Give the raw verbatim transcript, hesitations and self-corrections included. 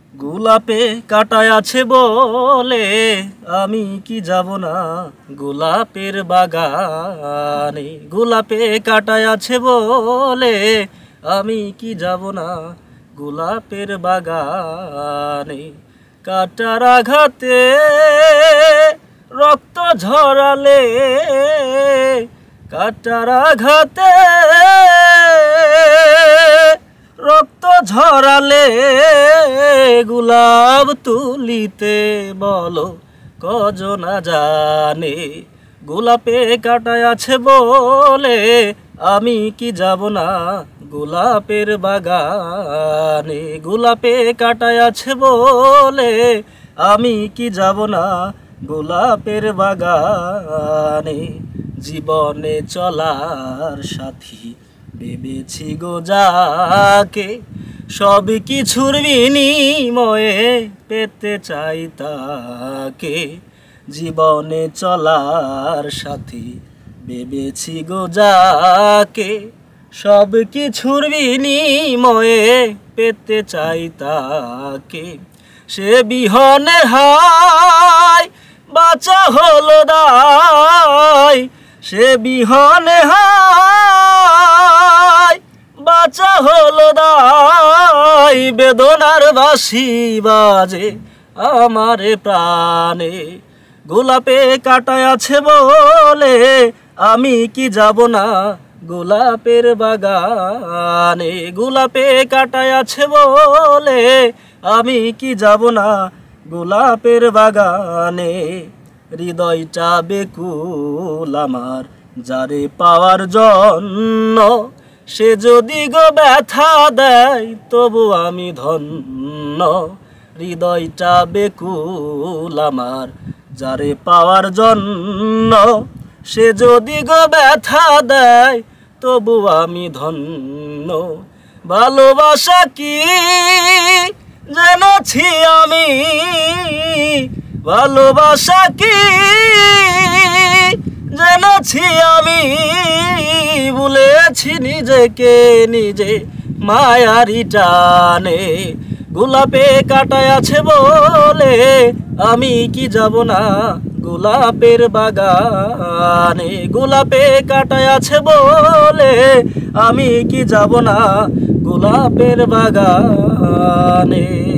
গোলাপে কাঁটায় আছে বলে আমি কি যাব না গোলাপের বাগানে। গোলাপে কাঁটায় আছে বলে আমি কি যাব না গোলাপের বাগানে। কাঁটার আঘাতে রক্ত ঝরালে, কাঁটার আঘাতে রক্ত ঝরালে গোলাপ তুলিতে বলো কজনা জানে। গোলাপে কাঁটায় আছে বলে আমি কি যাব না গোলাপের বাগানে। গোলাপে কাঁটায় আছে বলে আমি কি যাব না গোলাপের বাগানে। জীবনে চলার সাথী ভেবেছি গো যাকে, সব কিছুর বিনিময়ে পেতে চাই তাকে। জীবনে চলার সাথী ভেবেছি গো যাকে, সব কিছুর বিনিময়ে পেতে চাই তাকে। সে বিহনে হায় বাঁচা হলো দায়, সে বিহনে হায় বাঁচা হলো দায়। বেদনার বাঁশি বাজে আমারে প্রাণে। গোলাপে কাঁটায় আছে বলে আমি কি যাব না গোলাপের বাগানে। গোলাপে কাঁটায় আছে বলে আমি কি যাব না গোলাপের বাগানে। হৃদয়টা বেকুল আমার যারে পাওয়ার জন্য, সে যদি গো ব্যথা দেয় তবু আমি ধন্য। হৃদয়টা বেকুল আমার যারে পাওয়ার জন্য, সে যদি গো ব্যথা দেয় তবু আমি ধন্য। ভালোবাসা কি জেনেছি আমি, ভালোবাসা কি জেনেছি আমি, ভুলেছি নিজেকে নিজে মায়ারি টানে। গোলাপে কাঁটায় আছে বলে আমি কি যাব না গোলাপের বাগানে। গোলাপে কাঁটায় আছে বলে আমি কি যাব না গোলাপের বাগানে।